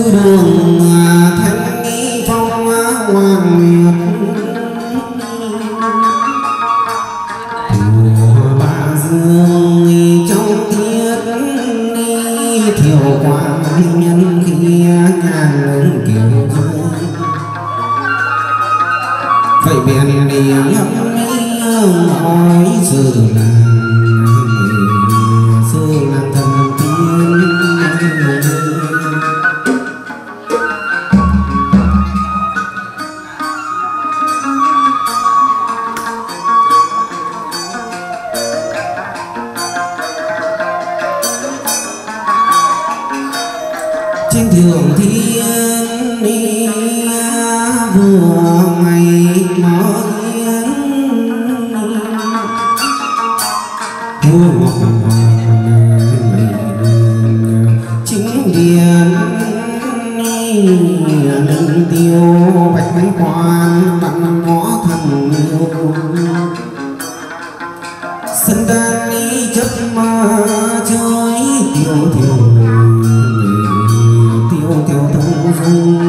đường thanh nghi phong hoàng nguyệt của ba dương trong tiết thiểu quang nhân khi ngàn lớn kiểu dương vậy biển đi ngắm hỏi sự làng thần tiên trên thượng thiên đi vừa ngày mở yến vua ngọc chính điện lưng tiêu bạch quan bắn ngõ thần yêu sân đan đi chấp ma chơi tiêu tiêu thông dung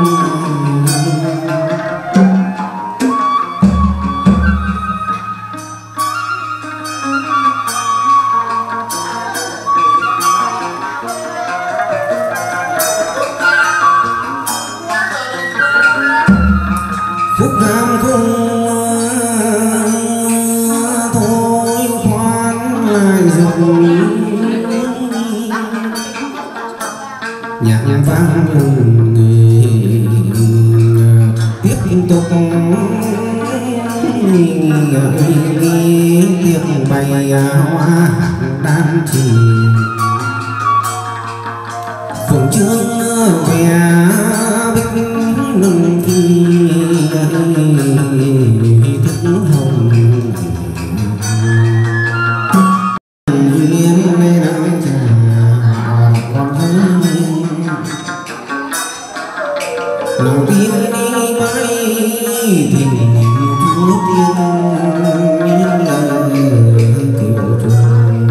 phúc nam không thôi khoan lại dòng nhạc vang tiếp tục tiếng bay hoa đan trì phượng trương về bích nâng thi thức hồng duyên đây đang chờ còn thấy lòng tin đi bay thì chúa tiên lời kiểu chuông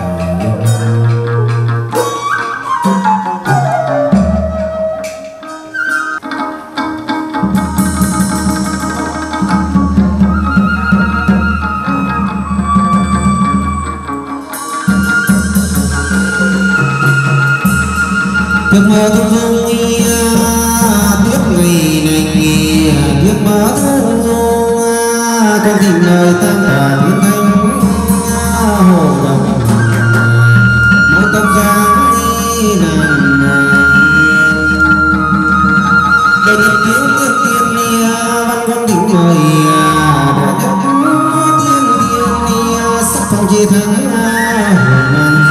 Tiếc mơ thương dung tiếc ngày này tiếc mơ thương dung con tình lời tam tòa thiên thanh hồ đồng mái tóc dáng nàng đây là tiếng tiên tiên văn con tình mời đã nhất tiên tiên sắc phong chi thắng ngàn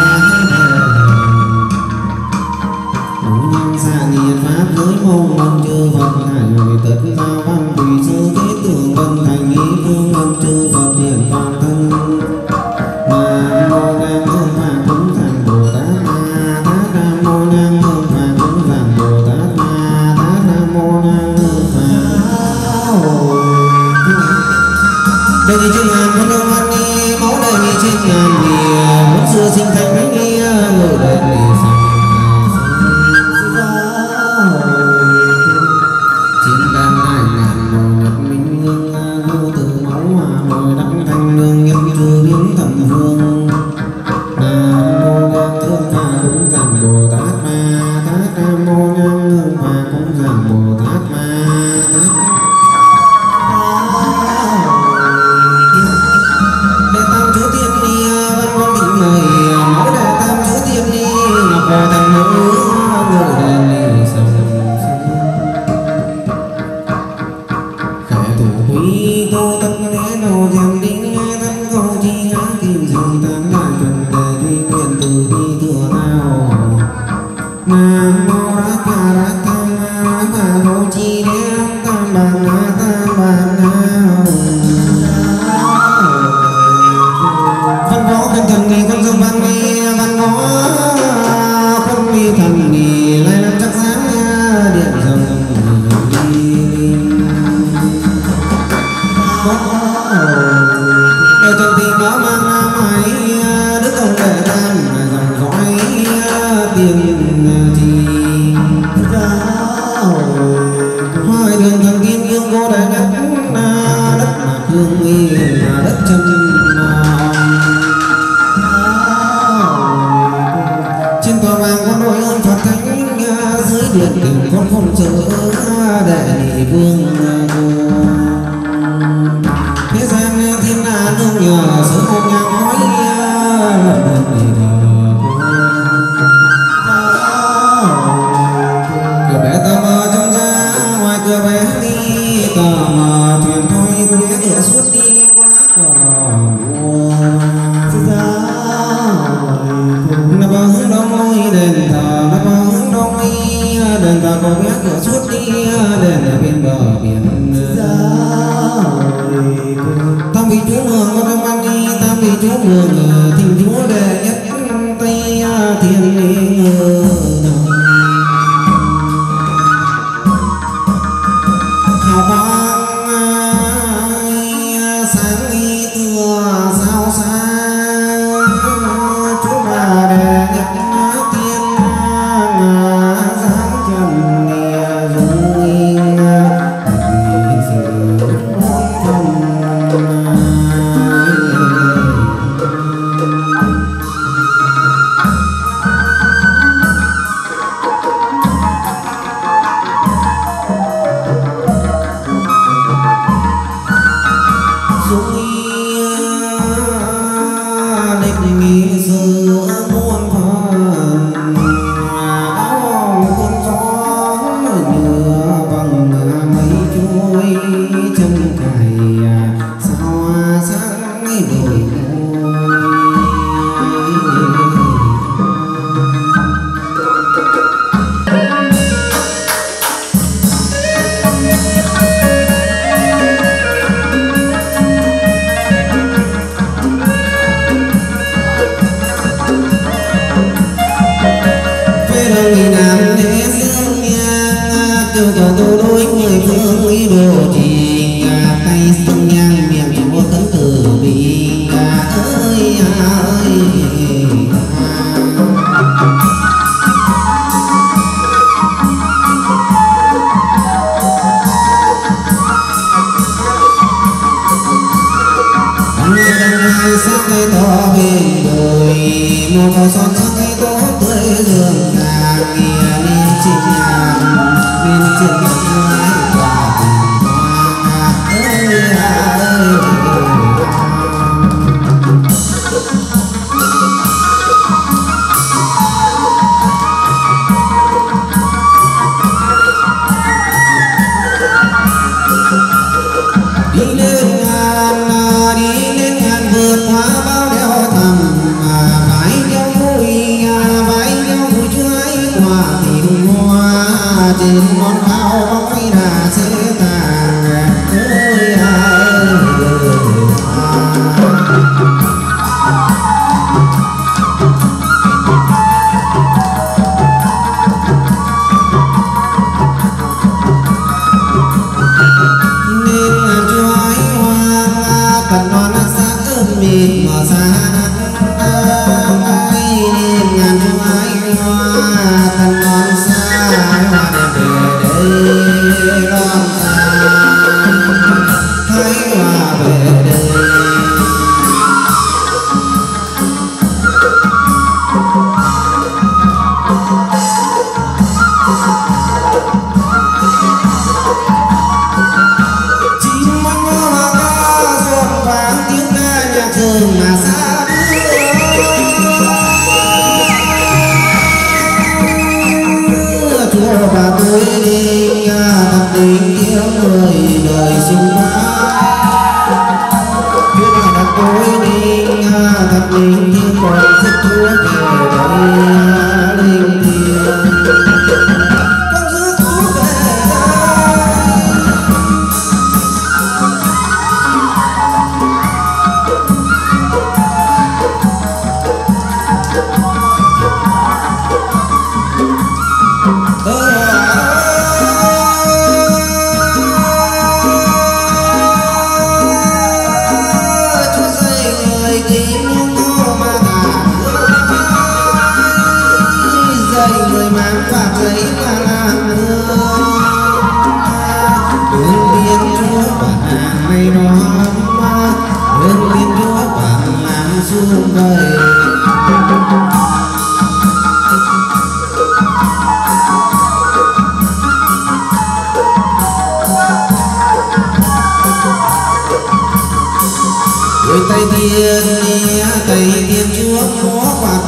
xa nghiệt pháp giới mong mong chư Phật hải tất giao văn tùy sư thế tưởng vân thành ý phương vân chư cờ vàng con đội ơn Phật thánh dưới điện kình con không sợ đại vương thế gian thiên hạ nương nhờ sớm một nhà khói cửa bé tờ mờ trong ra ngoài cửa bé đi tờ mờ thuyền thôi ghé cửa suốt đi qua nó bao hướng đông ơi đền thờ nó bao hướng đông ơi đền thờ có ghé cửa suốt đi đền ở bên bờ biển tam vị chúa mường con trong ban đi tam vị chúa mường thỉnh chúa đệ nhất tây thiên ngờ hào quang sáng y tựa sao sáng chúa bà đệ nhất tiên giáng trần dung yên vì sự hôn thông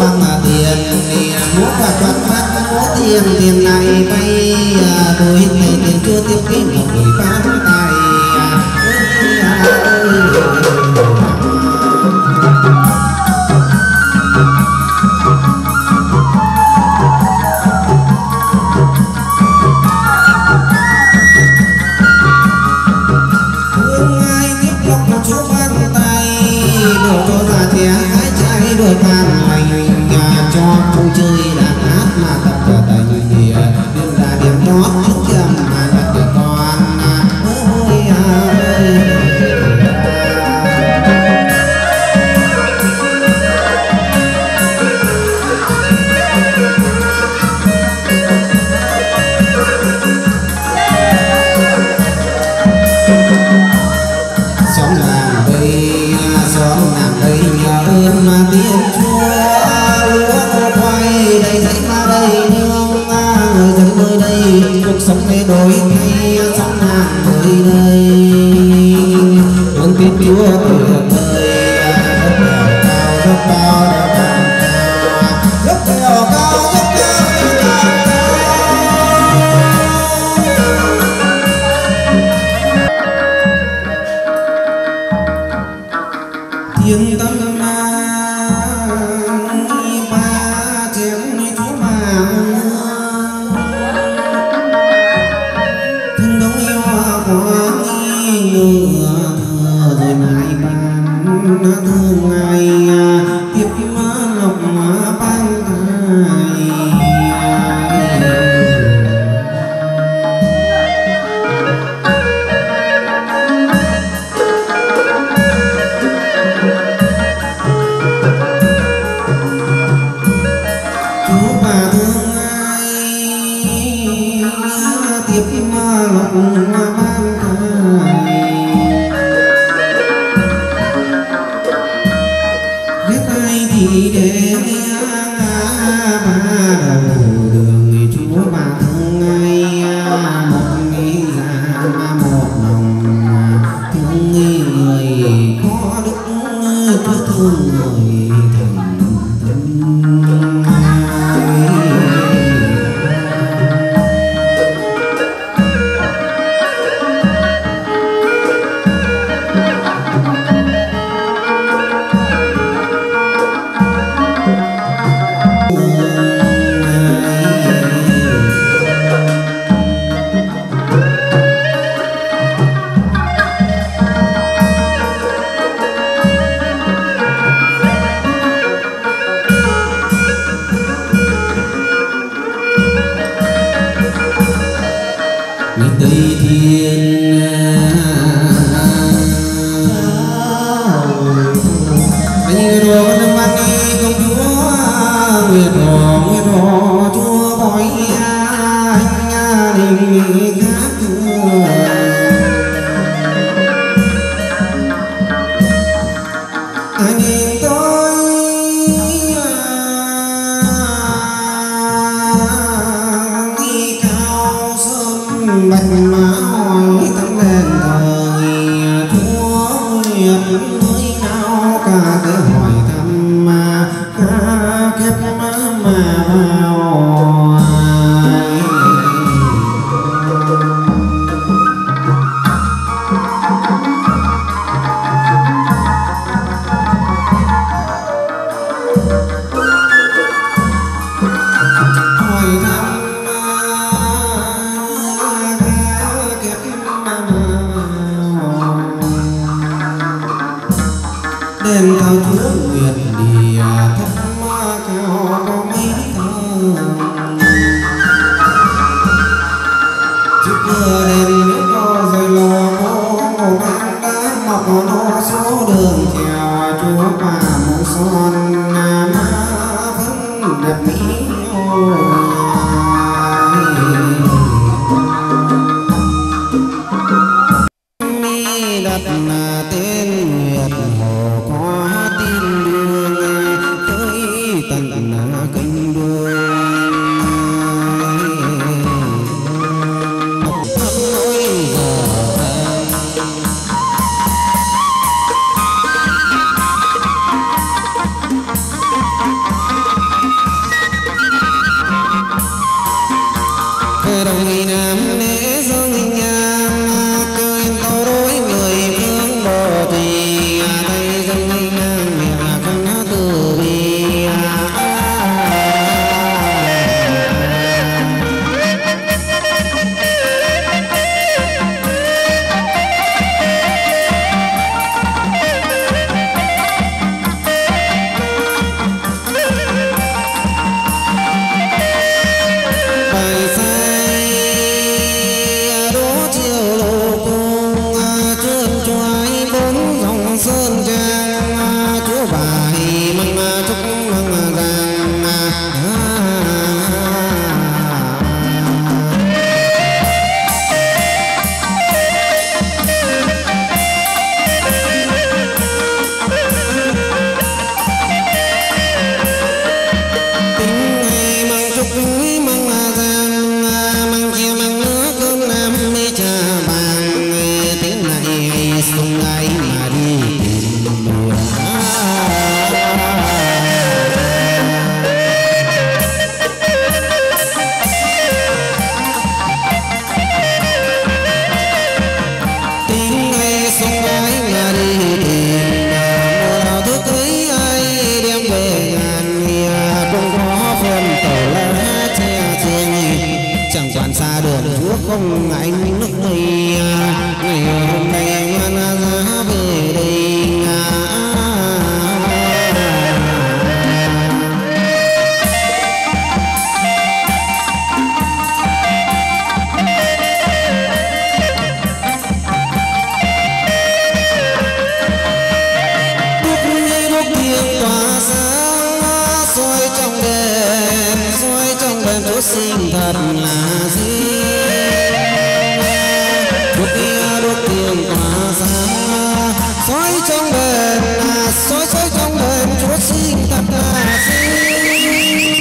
bằng tiền múa và choát phát múa tiền này bay đôi tay tiền chưa tiếp kiếm một người bán tay đôi bàn hoành cho vui chơi đàn hát mà tập trở tại người địa đêm là điểm đó trước chầm mà đặt được con xóm làng đây nhờ ơn mà tiếng chúa lúa quay đầy dãy mà đầy nương người dân nơi đây cuộc sống thay đổi thay xóm làng nơi đây ơn tiếng chúa tuyệt vời rất cao rất cao tiếng tâm ba tiếng chúa mà thương đống yêu quá ngừa thờ rồi mãi ban thương ngày tiếp lộc ban thai tiếp lộc ban thai biết ai thì để ba đầu đường chúa bà thương ngay một nghĩ ra một lòng thương người có đức chúa thương người thành tâm Tây Thiên anh đồ con mang đi công chúa nguyệt hồ chúa bói anh đình khác thừa anh nhìn tôi đi cao sơn bạch má hỏi tấm đèn thời chúa nguyệt mới nào cả cái hỏi thăm mà ca kép mà vào đền thờ chúa nguyệt địa thấp cao có mấy thờ trước cửa đền có dây lò có bán đá mọc nó số đường trèo chúa bà màu son má vẫn đẹp mỹ đặt tên nguyệt hồ có tin đường tới tận kinh đường không anh nước mây ngày hôm nay ngoan giá về đây sinh thật là duyên đốt kia đốt tiền tỏa sáng soi trong bền soi trong bền chúa sinh thật là duyên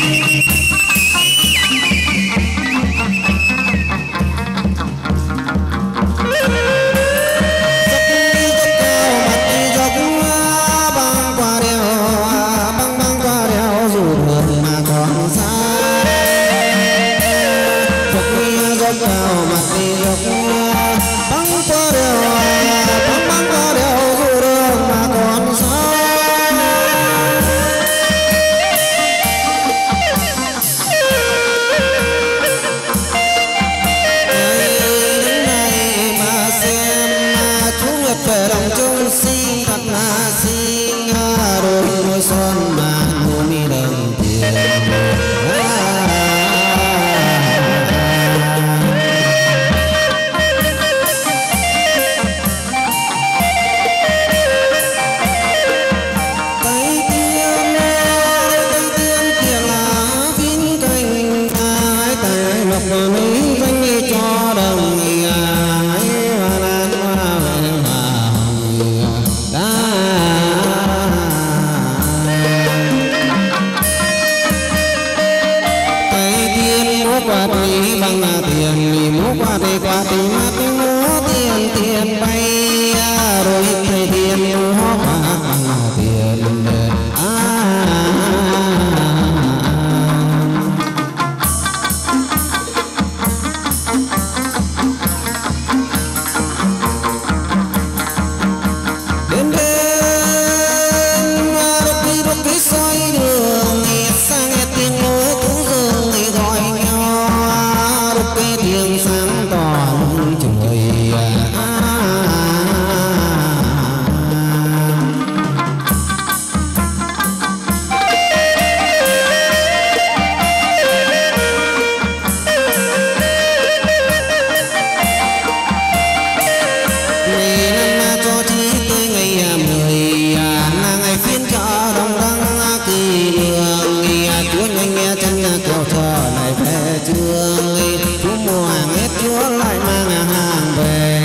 cao mặt đi dọc băng qua đèo dù đường mà còn xa đến đây mà xem chú Nguyệt về lòng trung sinh thật là xinh đôi môi son mà mua mi đồng tiền qua đi bằng là tiền múa qua đi mắt múa tiền bay rồi thầy tiền múa qua bằng là tiền đến bên đốc đi soi đường nghe sang nghe tiếng múa thú rừng nghe gọi cái tiếng sáng tỏ trời ngày năm cho chi tới ngày 10 là ngày phiên chợ đồng đăng kỳ đường chúa nhanh nghe chân kéo chờ lại về trường chú mùa hàng hết chúa lại mang hàng về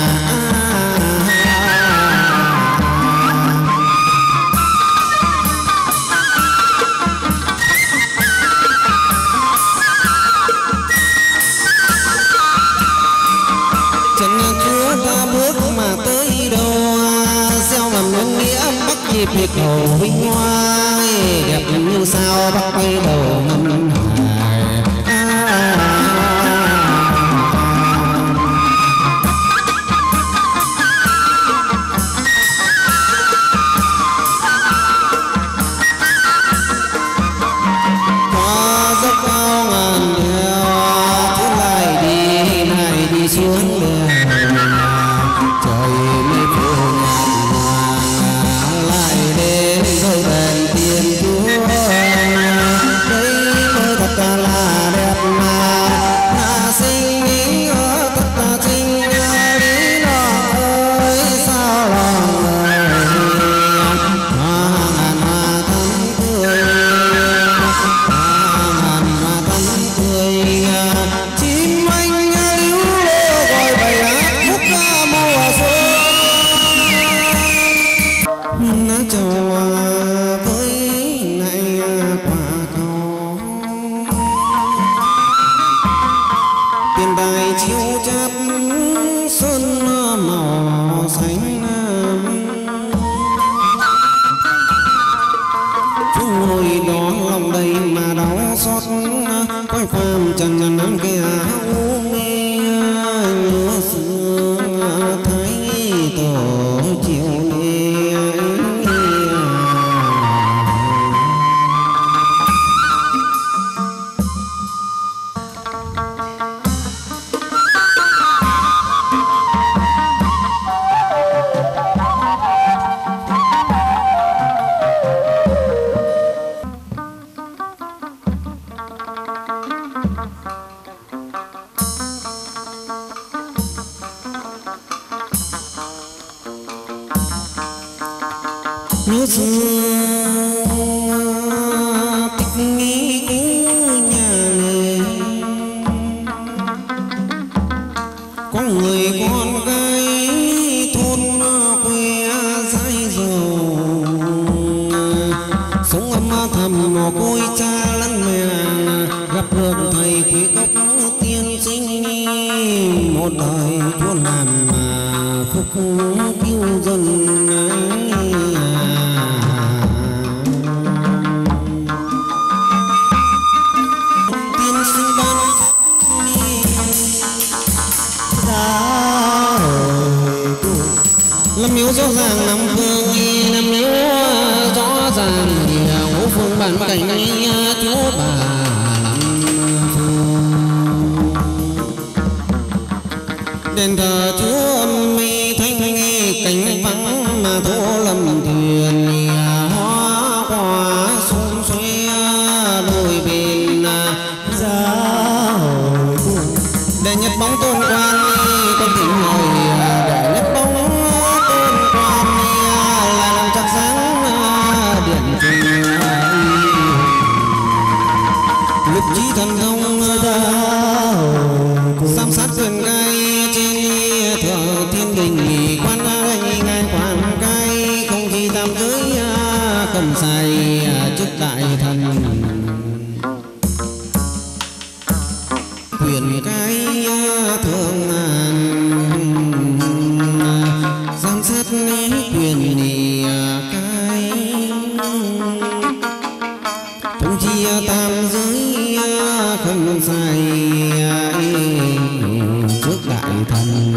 chân chúa ta bước mà tới đâu gieo mầm nhân nghĩa bắc nhịp hiệt hầu vinh hoa đẹp như sao bắc bay đầu ngân xuống đèo trời mây phủ lại đến dấu đèn tiền chúa đây mới thật là đẹp mà xinh ý thật là xinh lý lo ơi sao lòng hoa thắm tươi chim anh chào với này quả cầu tiền đài chiếu chát xuân màu xanh chúng ngồi đó lòng đầy mà đau xót quay phàm trần nắng kia u mê nhớ xưa thấy tổ chiều nê nhớ xưa tích nghĩ nhà nghề có người con gái thôn quê dãi dầu sống âm thầm côi cha lẫn mẹ gặp được thầy quý cốc tiên sinh một đời chúa làm phúc cứu dân tiên sinh ban làm miếu rõ ràng nằm phương làm miếu rõ ràng ngũ phương bản cảnh chúa bà đền thờ chúa âm mi thanh cánh vắng mà thổ lầm thuyền hoa quả xung xuê đôi bên giá để nhật bóng tôn quan con tình ngồi để nhật bóng tôn quan là làm chắc sáng điện trình lục trí thần thông giám sát quyền gai thượng thiên đình quan ngài quan cai không khi tam giới cầm sai trước đại thần quyền cai thượng giám sát quyền cai thông chi tam giới không sai trước đại thần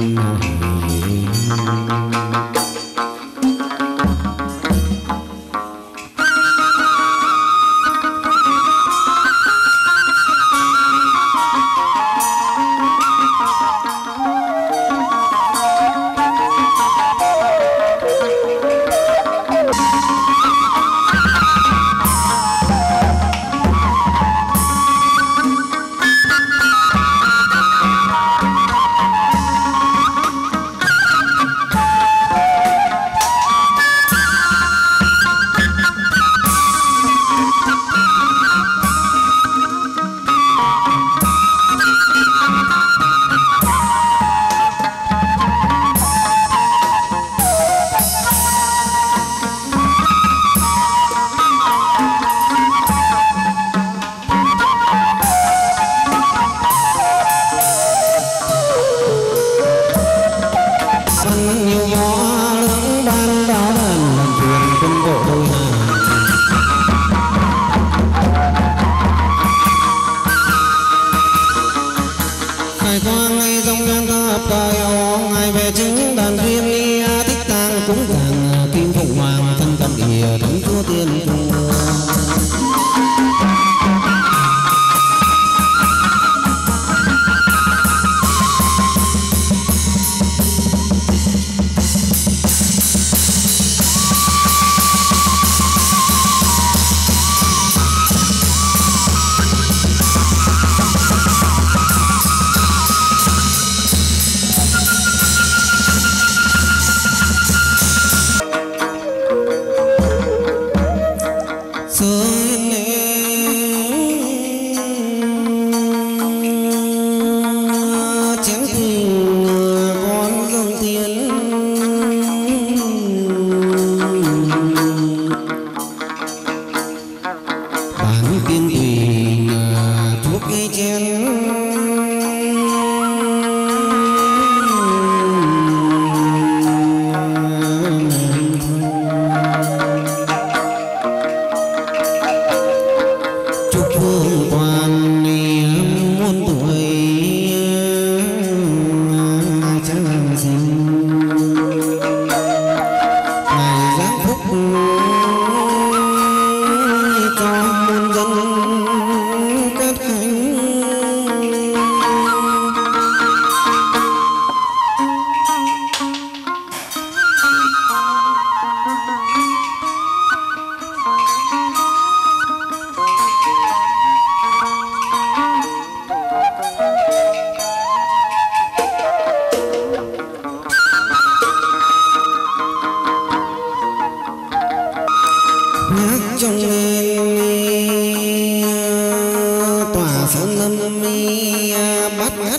tỏa sơn lâm bắt ngắt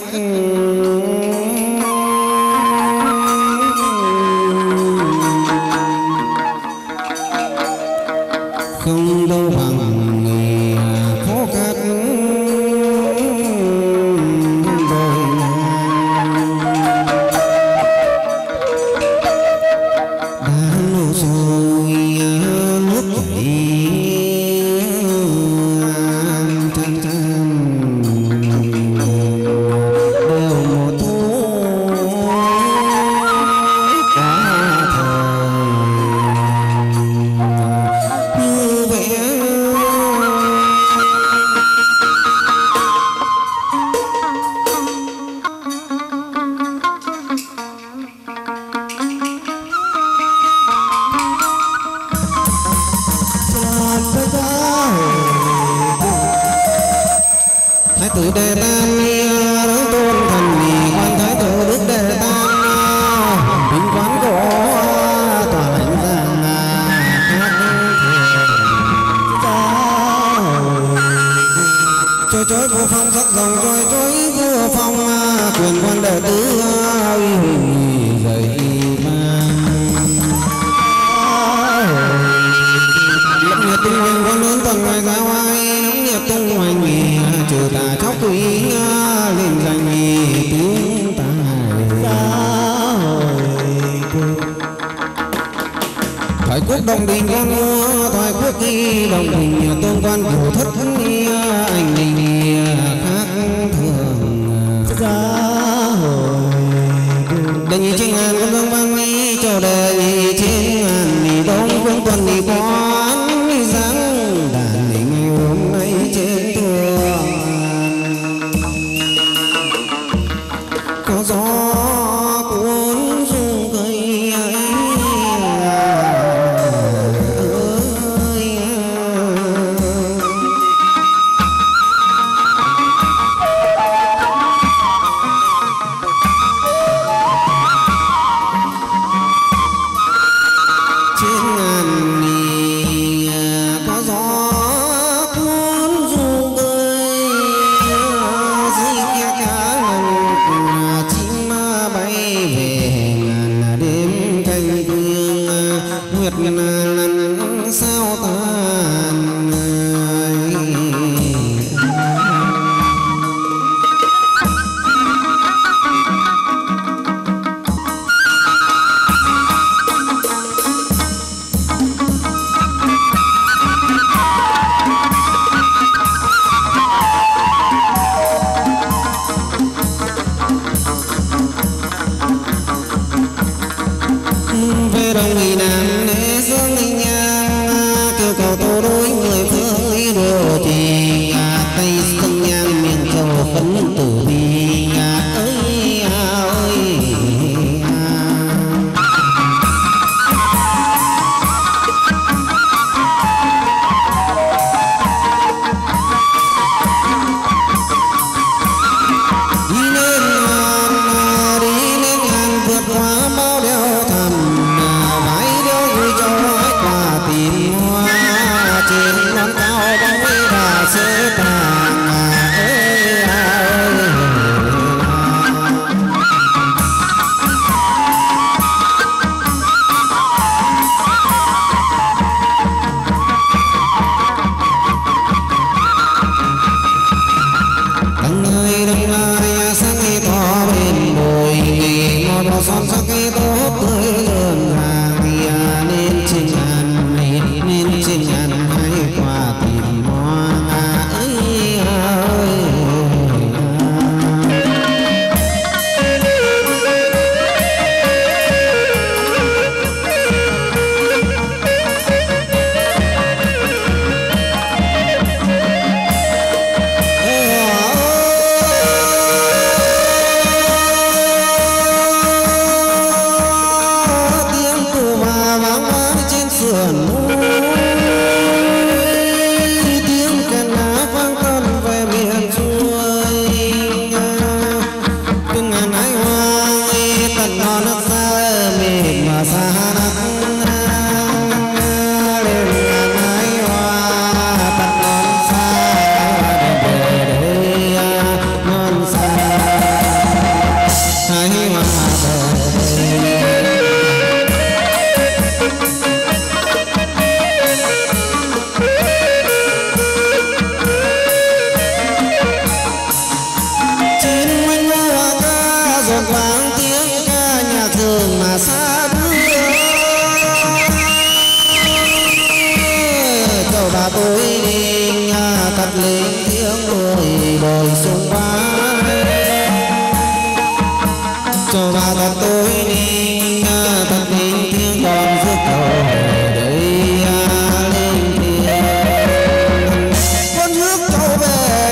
không đâu bằng người khó khăn rồi đã lâu rồi nước chảy chan chan đều một thu cả thời như vậy. Thái tử Đề Tam đấng tôn thần quan thái tử Đức Đề Tam vinh quán cổ tòa lãnh giang trôi trôi vô phong sắc dòng trôi trôi vô phong quyền quan đệ tứ dậy lâm nhiệt tung hoành quan lớn tầng ngoài giáo ai nắm nhiệt tung hoành trừ tà chóc quý lên danh tiếng tài thoại quốc đồng đình con mua thoại quốc kỳ đồng đình tôn quan cổ thất anh đình khác thường đề nhị trên ngàn con vương văn nghi cho đề nhị trên ngàn đông vương tuần đi quán giáng đàn nghêu tiếng người đời xung quanh cho ba thật tôi đi thật nên tiếng còn rước cầu đây lên thiên con nước cầu về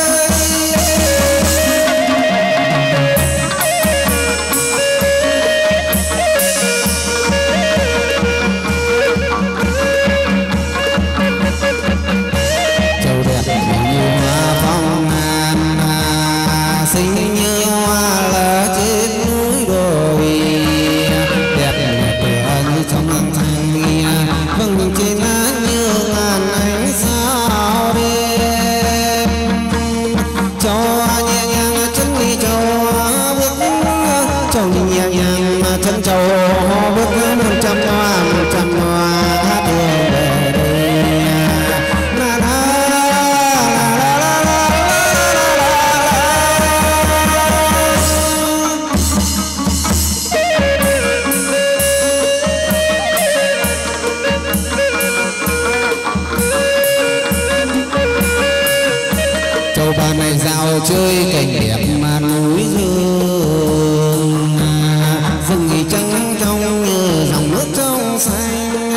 xinh như hoa là trên núi đồi đẹp tựa như trong âm thanh vầng trên lá như ngàn ánh sao đêm cho nhẹ nhàng chân đi châu bước châu nhẹ nhàng chân châu bước 100 hoa đường về đây la la bà này dạo chơi cảnh đẹp mà núi rừng rừng thì trắng trong như dòng nước trong xanh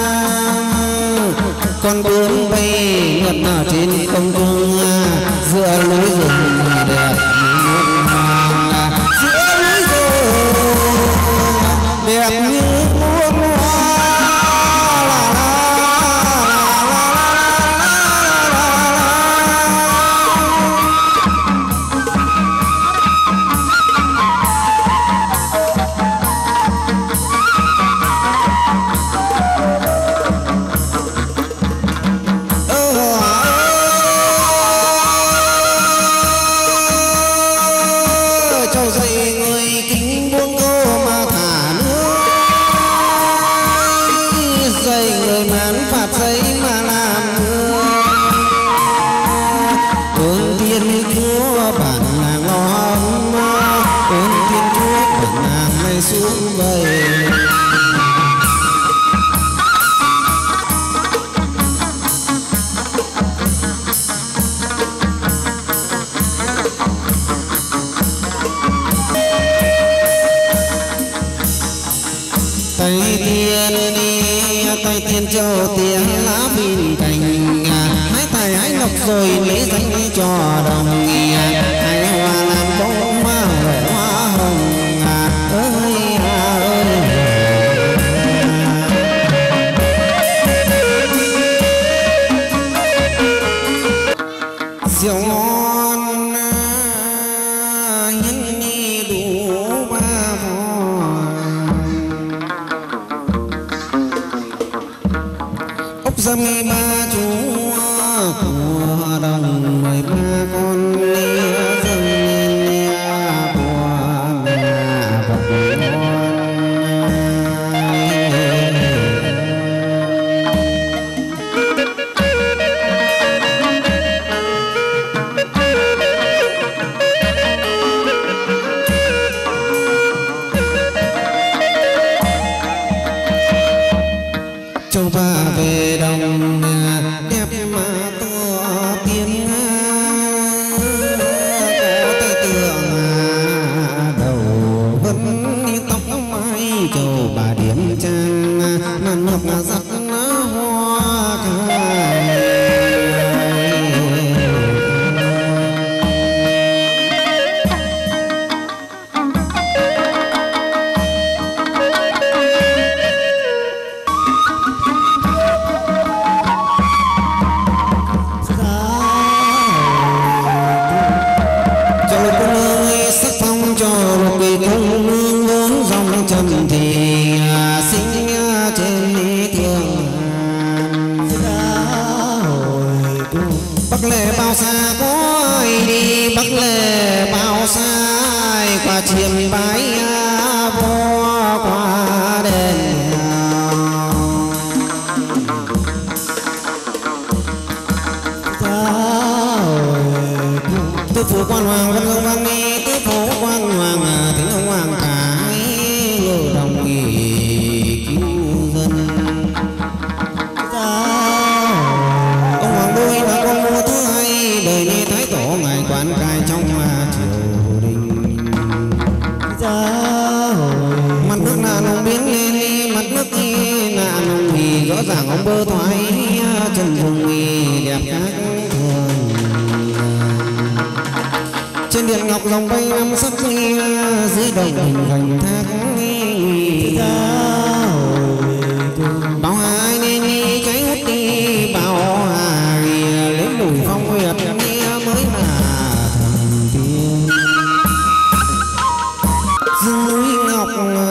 con bướm bay ngất ở trên không trung giữa núi rừng đẹp như muôn hoa giữa núi rừng đẹp như muôn hoa xuống về tay tiên châu tiếng lá phim cành hái tài hái lộc rồi lấy danh cho đồng hái hoa lan bông hoa hồng ơi rượu ngon nhân nhi đủ ba vò ốc dâm ba chú của đồng 13 con lia dâng lên của vật ngon châu ba về đồng đẹp mà to tiếng có tay tượng đầu vẫn tóc mái châu bà điểm trang mà ngọc giặt hoa cài thì sinh trên thiên Bắc Lệ bao xa có ai đi Bắc Lệ bao xa ai qua chiêm bái vô qua đền tư phủ quan hoàng văn công văn ni tư phủ quan hoàng thính ông hoàng cái ngự đồng nghỉ cứu dân ông hoàng đôi là con mua thứ hai đời nghe thái tổ ngài quán cai trong triều đình. Mặt nước là nông biến lên, mặt nước là nông thì rõ ràng ông bơ thoái chân dung đẹp khác thường. Trên điện ngọc dòng bay năm sắc dưới đồng hình thành thác bảo hai nên đi cháy hút đi bảo hai lên đùi phong huyệt mới là thần tiên. Dương núi ngọc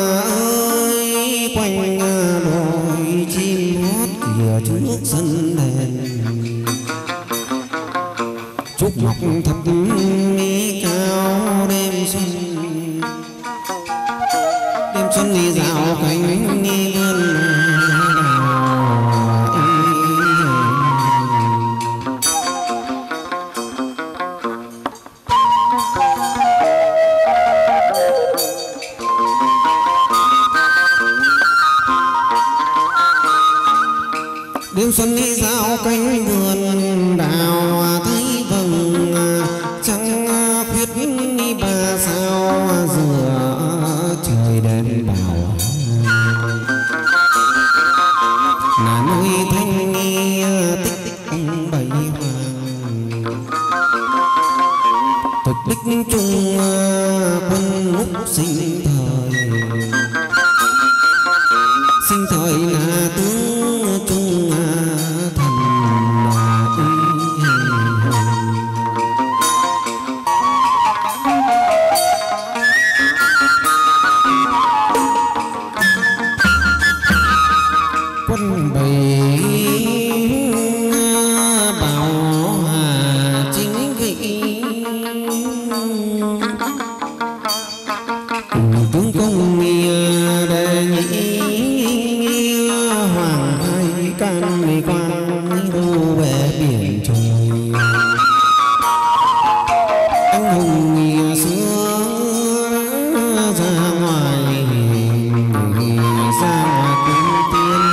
ơi quanh đồi chim hót kìa trước sân đèn trúc ngọc thập cao đêm xuân đi dạo cánh vườn đêm xuân đi dạo cánh vườn đào thấy vầng trăng khuyết đi ba sao giữa trời đêm bảo là núi thanh tích bảy hoàng thực đích trung quân ngũ sinh thời là tướng trung thần quân bày bảo chính vị tướng công đề nhị hoàng hai can quan đô về biển trời anh hùng xưa ra ngoài cung tiên.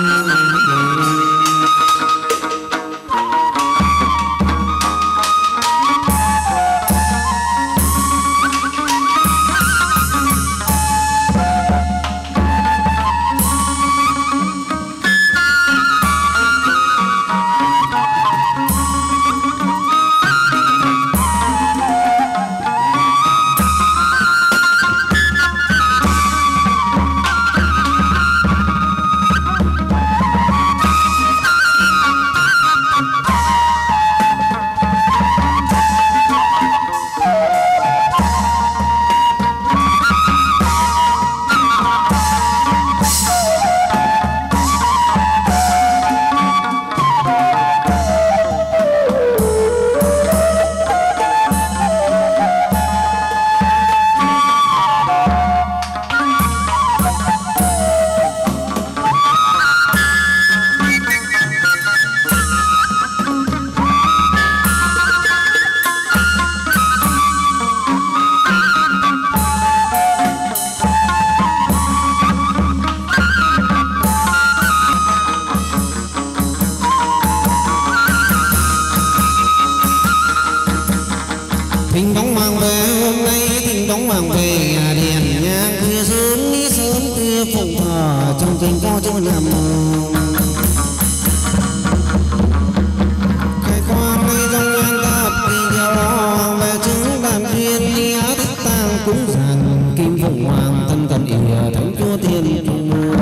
Thỉnh đóng mang về hôm nay thỉnh đóng mang về đèn nhang khuya sớm khuya phụng thờ trong kinh có chỗ nằm khai khoan đi trong ngang tập đi theo về chứng bàn duyên đi á thích tang cúng dường kim phụng hoàng thân cận ỉa thánh chúa thiên trung mưa.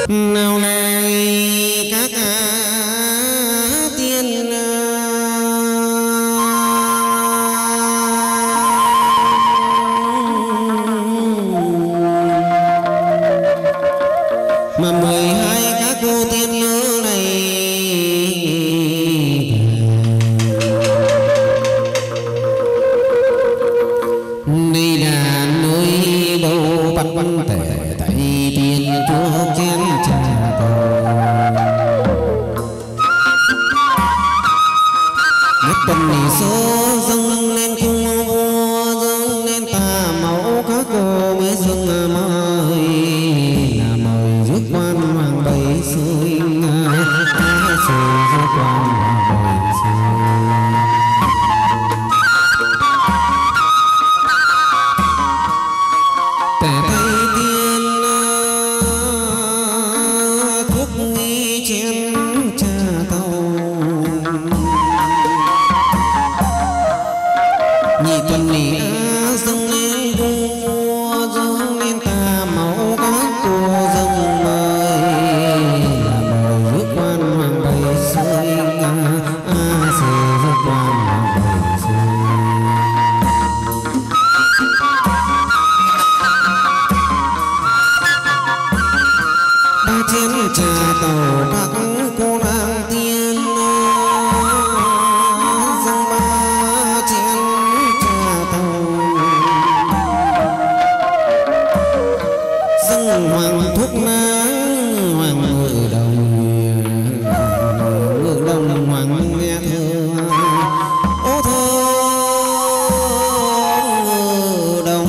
nào này các tiên mà 12 các cô tiên nữ này đây là nơi đâu bắt tể tại tiên chúa chén trà đất tuần này số dâng lên cung vua dâng lên tà mẫu các cô mới dâng mời là mời rước quan hoàng bảy sơi rước quan hoàng bảy sơi tẻ tay tiên thuốc nghi chén trà tàu nhị tuần nỉ dâng lên vua dâng lên tà mẫu các cô dâng mời là mời rước quan hoàng bảy sơi rước quan hoàng bảy sơi ba chén trà tàu các cô nàng tiên dâng ba chén trà tàu dâng hoàng thuốc nắng hoàng ngự đồng hoàng nghe thơ ô thơ ngự đồng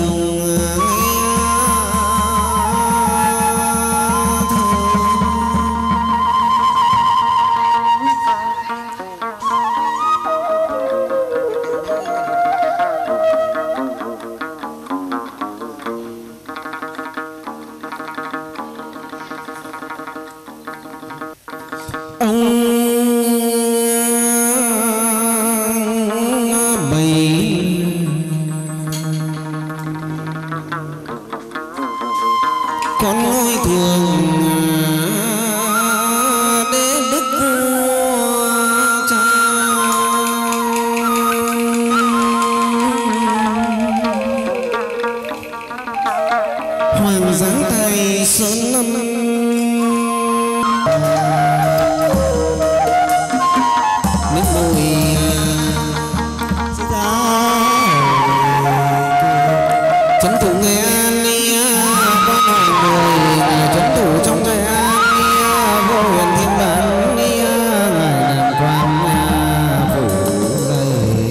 con lối thường để đức vua cha hoàng giáng tay sơn lâm nước mùi chấn thủ nghe chấn thủ trong ngày an vô huyền thiên bản ngài đàn quan phủ đây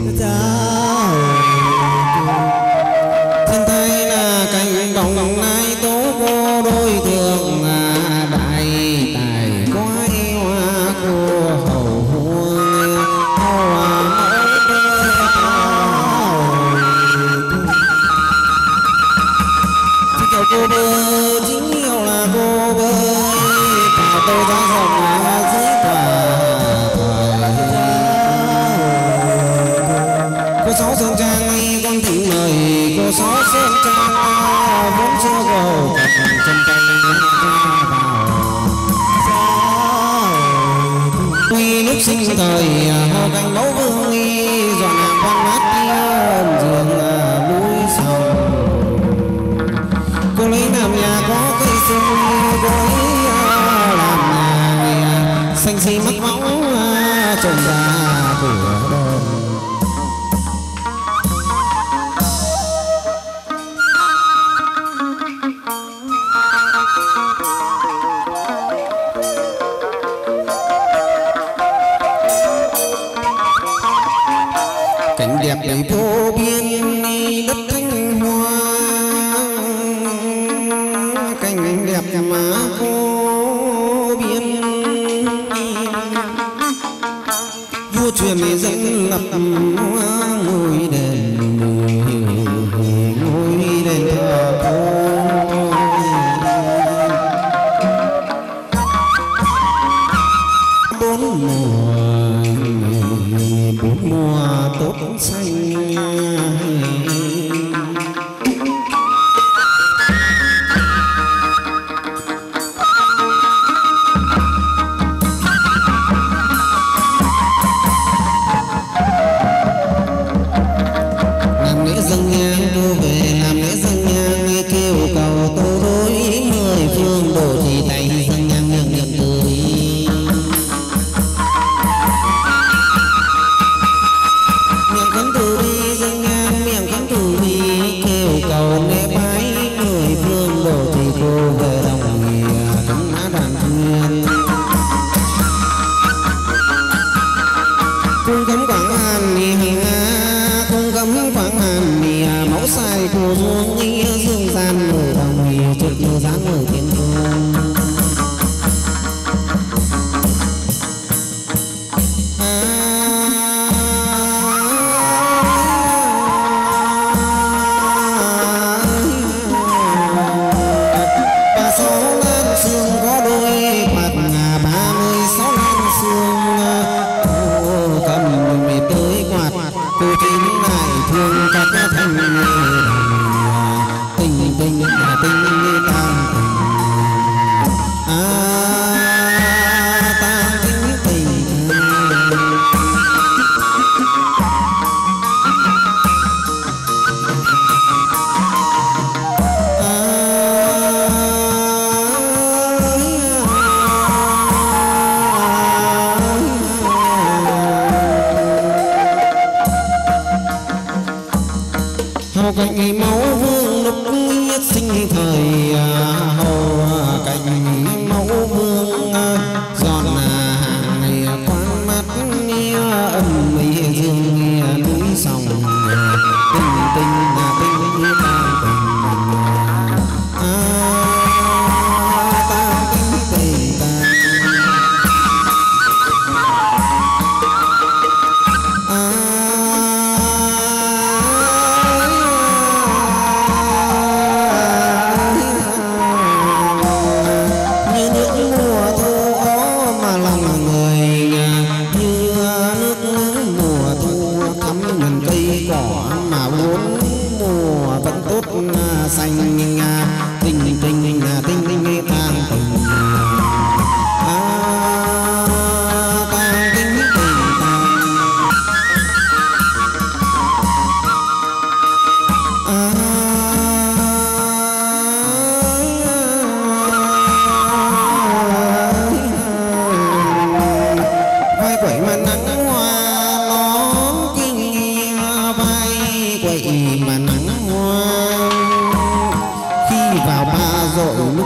thiên thai là cành đồng nai tố vô đôi thường đại tài quái hoa cô hầu huông hoa mẫu cô bơ chính yêu là cô bơi vào tôi ra rộng là dưới tòa cô sáu sơn trang con thỉnh mời cô sáu sơn trang vốn chưa gầu chân tay ra vào tuy lúc sinh thời hồ canh mẫu vương nghi dọn hàng quan mát tiên giường núi sông cô lấy làm nhà có cây sung gối làm nhà xanh xi mất bóng trồng ra cửa đơn cảnh đẹp đầy vô biên đất thanh hoa cảnh đẹp mà vô biên vua truyền dẫn lập ngôi đền thờ bốn mùa tốt xanh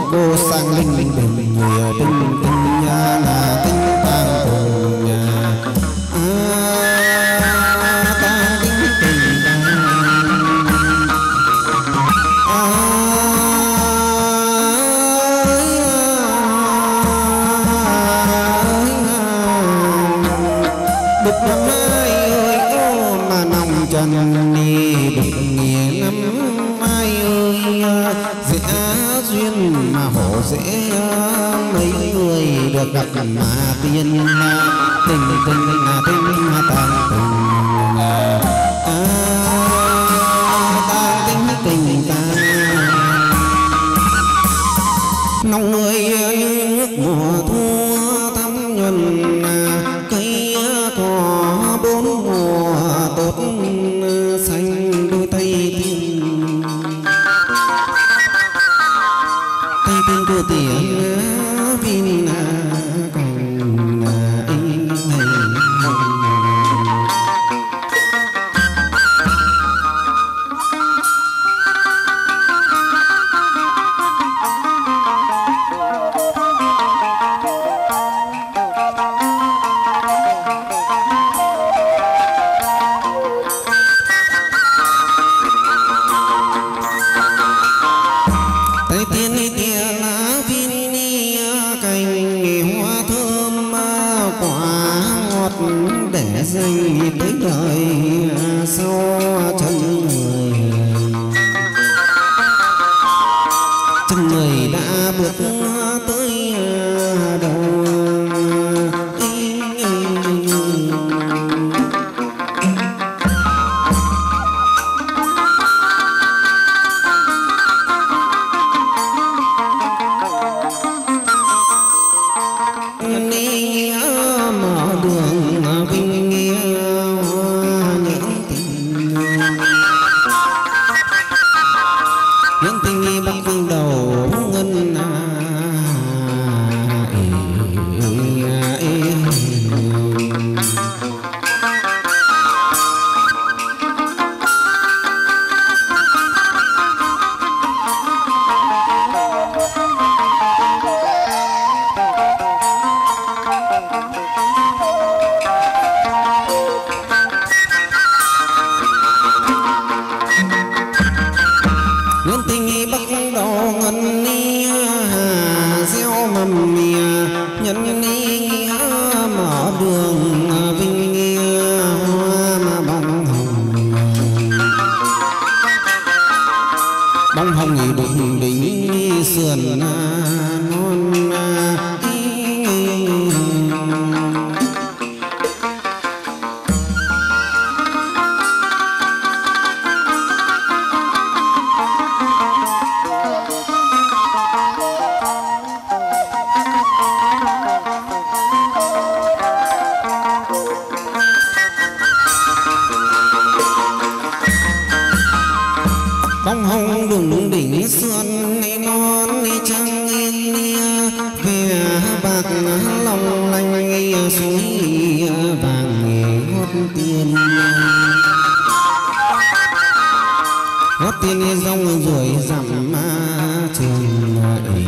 cô sang linh bình tinh tinh nha là tinh tàng cùng nhà tàng tinh tình đục năm ai ơi ô mà nòng trần đi đục nghĩa năm ai ơi dễ duyên mà hổ dễ mấy người được gặp mà tiên tình tình tàng tình tàng tình tàng nông người nước mùa thu thắm nhuần cây cỏ bốn mùa tốt xanh đôi tay tiên của tiếng vin cành tay tiên tia lá vin cành hoa thơm quả ngọt để dành tới đời sau chân người đã bước tới đầu mở đường vinh nghĩa những tình bắc phương đầu ngân nhân tình bắc đầu ngân ni gieo mầm mìa nhân ni nghĩa mở đường vinh nghĩa hoa mà bông hồng nghỉ đụng đỉnh sườn non bông hồng đùng đỉnh xuân non trăng yên về bạc long lanh suối vàng hót tiền rong rồi dặm trường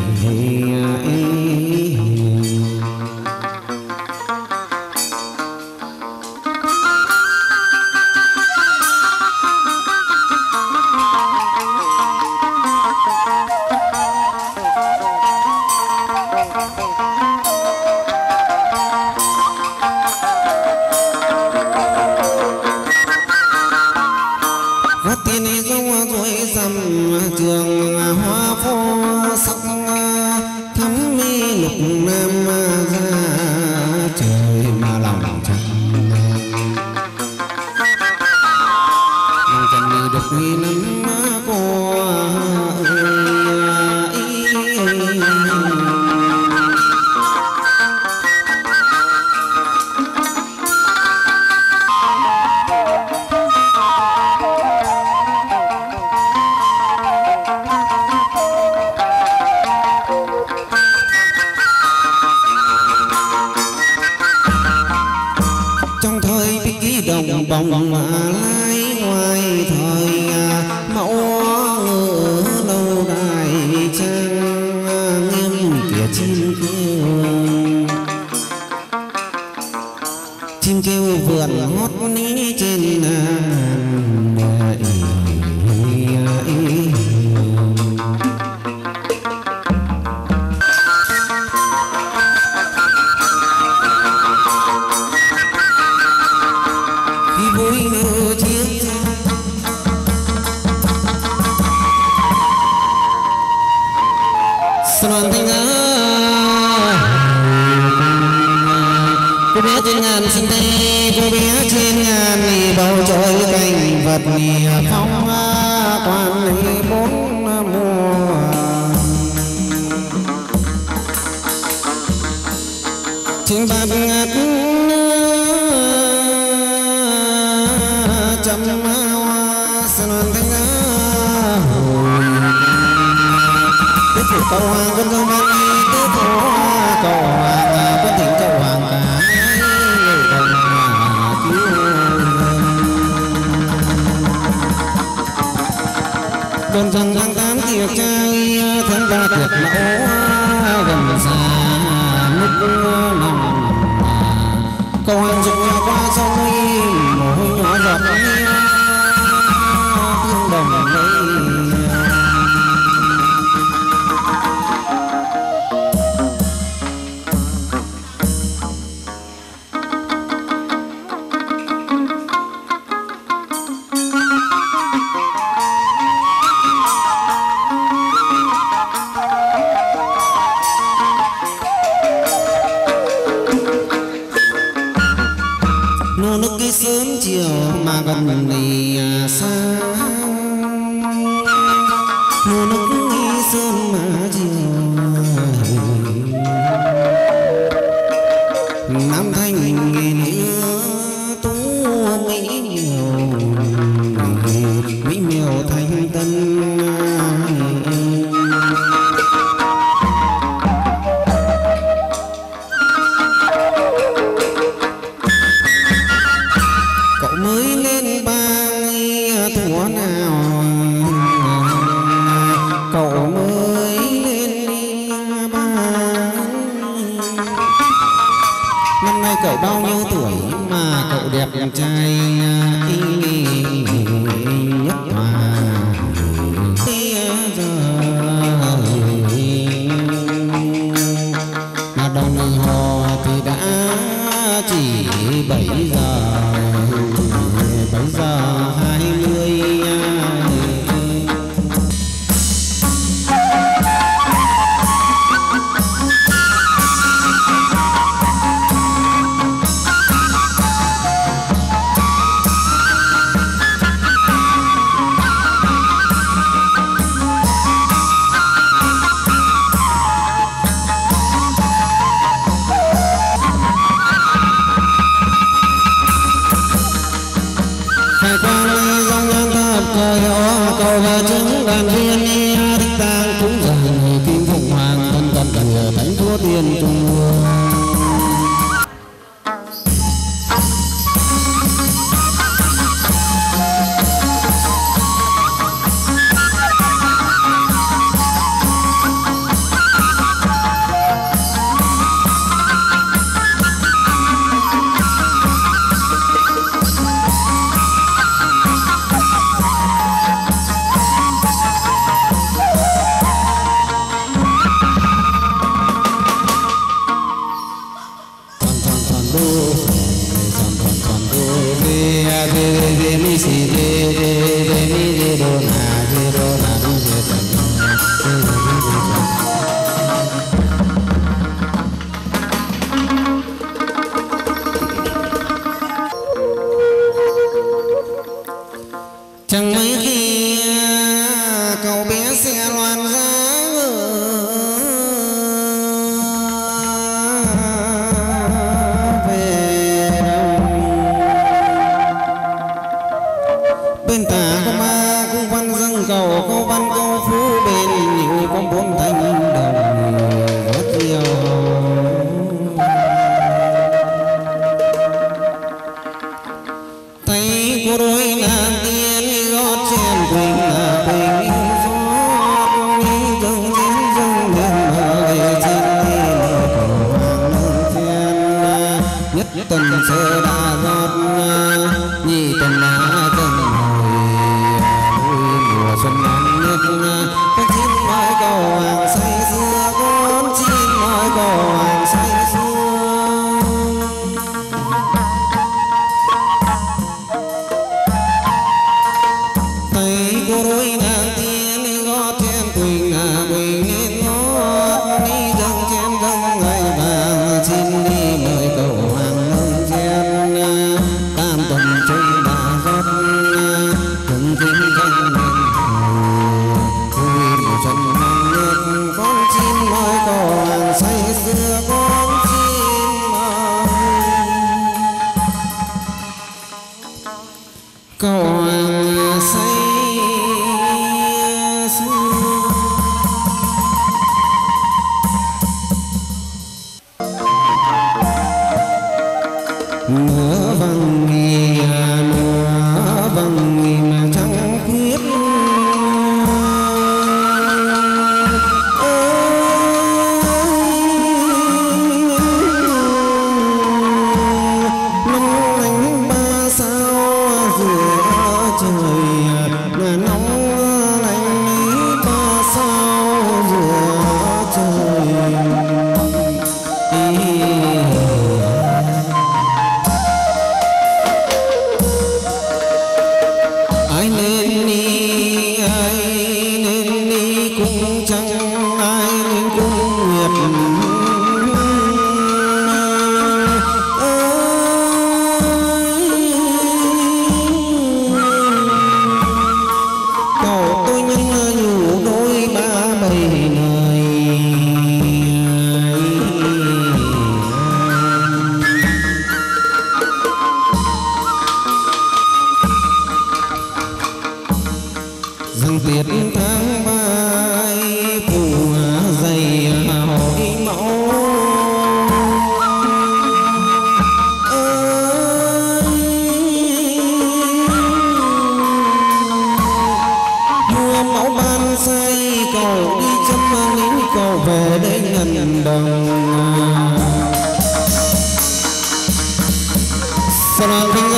tiên rong rồi dằm trường hoa phô sắc thắm mi lục nam ra trời mà lòng chẳng được nghi lắm cô trong thời bí đồng bồng lái ngoài thời mẫu ngựa lâu đài trang chim kêu vườn hót ní trên khi vui nửa chiếc xuân thanh cô bé trên ngàn xinh tê, cô bé trên ngàn thì bầu trời cảnh vật phong quan bốn mùa trên bạt ngát trăm hoa xuân thanh tứ phủ cầu hoàng quân công an tứ phủ cầu hoàng quân thỉnh cầu hoàng cả con rằng tháng 8 tiệc trai tháng 3 tiệc mẫu gần xa mức nằm cầu hàng dục qua sông mồ hôi nhỏ giọt tương đồng đây nô nức cái sớm chiều mà gần này xa nô nức cái sớm mà chiều năm thanh nữa tú mỹ miều thanh tân mới lên bang thuở nào cậu mới lên bang năm nay cậu bao nhiêu tuổi mà cậu đẹp trai nhất hòa mà đồng hồ thì đã chỉ 7 giờ 20 phải qua đây dòng nhân thập cờ cầu và chứng đoàn viên thích tang cũng dần kim phụng hoàng thân tân cần thánh chúa tiên trung chẳng mấy khi cậu bé sẽ loan ra về đâu bên ta nhất tuần sơ đã rót nhị tuần đã dâng hồi vui mùa xuân nắng nhất con chim nói cầu hàng say sưa con chim nói cầu hàng say sưa thấy cô đôi nàng tiên gót trên quỳnh quỳnh nên ngót đi dâng chén dâng ngày vàng xin đi mời cầu hàng nâng chén tam tuần chung đã rót từng kính canh vui mùa xuân nắng nước con chim nói cầu hàng say sưa con chim cầu hàng say mưa vàng nghì mà trắng khuyết nóng lạnh ba sao giữa trời là nóng lạnh ba sao giữa trời ai nên đi cũng chẳng ai nên cũng nguyệt cầu tôi nhân nhủ đôi ba bầy này dâng tiết tháng bay phù dày hỏi mẫu mua mẫu ban say cầu đi chấm lính cầu về đây ngân đồng